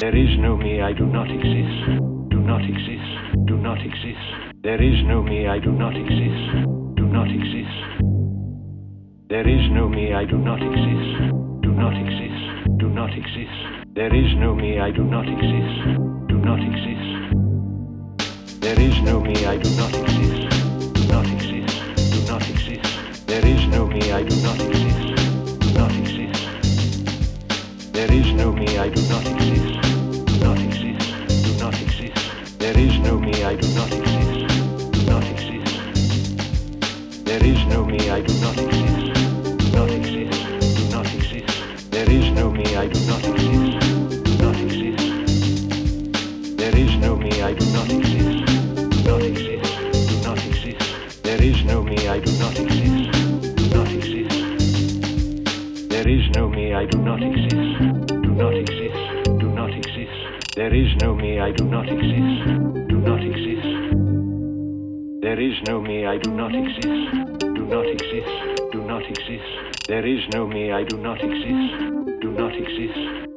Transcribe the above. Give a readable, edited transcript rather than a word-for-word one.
There is no me, I do not exist. Do not exist. Do not exist. There is no me, I do not exist. Do not exist. There is no me, I do not exist. Do not exist. Do not exist. There is no me, I do not exist. Do not exist. There is no me, I do not exist. Do not exist. Do not exist. There is no me, I do not exist. Do not exist. There is no me, I do not exist. Do not exist. Do not exist. There is no me, I do not exist. Do not exist. There is no me, I do not exist. Do not exist. Do not exist. There is no me, I do not exist. Do not exist. There is no me, I do not exist. Do not exist. Do not exist. There is no me, I do not exist. Do not exist. There is no me, I do not exist. Do not exist. Do not exist. There is no me, I do not exist. Do not exist. There is no me, I do not exist. Do not exist. Do not exist. There is no me, I do not exist. Do not exist.